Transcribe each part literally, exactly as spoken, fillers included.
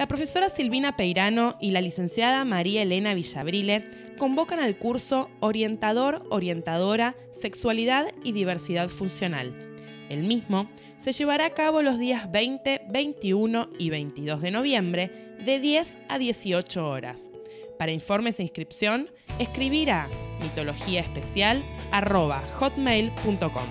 la profesora Silvina Peirano y la licenciada María Elena Villabrile convocan al curso Orientador, Orientadora, Sexualidad y Diversidad Funcional. El mismo se llevará a cabo los días veinte, veintiuno y veintidós de noviembre de diez a dieciocho horas. Para informes e inscripción, escribir a mitologiaespecial arroba hotmail punto com.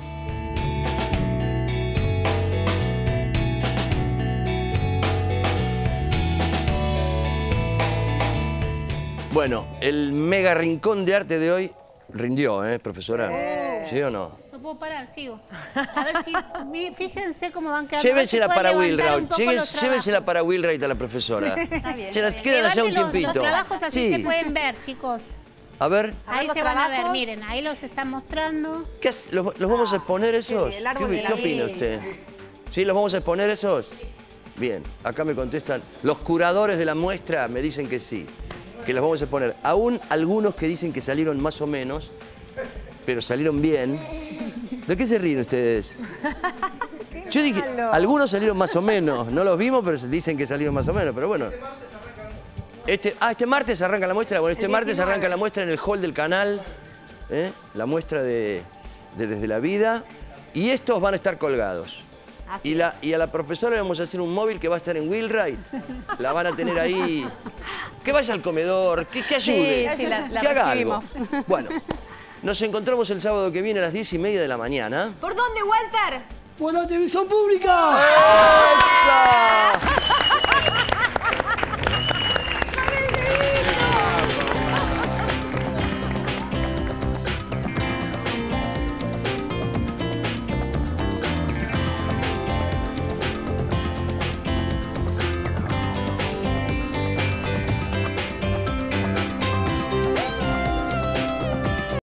Bueno, el mega rincón de arte de hoy rindió, ¿eh, profesora? Eh. ¿Sí o no? No puedo parar, sigo. A ver si... Fíjense cómo van quedando. Llévensela para Wilraut. Llévensela para Wilraut a la profesora. Está bien. Se la quedan allá un tiempito. Los trabajos así sí. se pueden ver, chicos. A ver. Ahí se van a ver, miren, ahí los están mostrando. ¿Qué hace? ¿Los, ¿Los vamos a exponer esos? Sí, el árbol ¿Qué, de la ¿qué opina vida. usted? ¿Sí, los vamos a exponer esos? Bien, acá me contestan. Los curadores de la muestra me dicen que sí, que los vamos a exponer. Aún algunos que dicen que salieron más o menos, pero salieron bien. ¿De qué se ríen ustedes? Yo dije, algunos salieron más o menos. No los vimos, pero dicen que salieron más o menos. Pero bueno. Este, ah, este martes arranca la muestra. Bueno, este martes arranca la muestra en el hall del canal. ¿eh? La muestra de, de Desde la Vida. Y estos van a estar colgados. Así y, la, y a la profesora le vamos a hacer un móvil que va a estar en Wheelwright. La van a tener ahí. Que vaya al comedor, que, que ayude. Sí, sí, la, la que haga recibimos. algo. Bueno, nos encontramos el sábado que viene a las diez y media de la mañana. ¿Por dónde, Walter? ¡Por la televisión pública! ¡Esa!